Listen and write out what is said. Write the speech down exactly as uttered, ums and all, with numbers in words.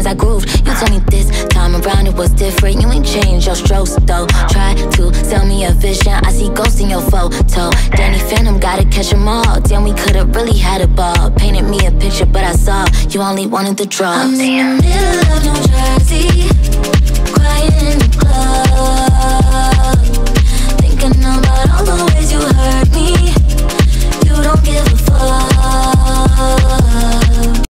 I grooved. You told me this time around it was different. You ain't changed your strokes though. Try to sell me a vision, I see ghosts in your photo. Danny Phantom, gotta catch them all. Damn, we could've really had a ball. Painted me a picture, but I saw you only wanted the drugs. I'm in the middle of New Jersey.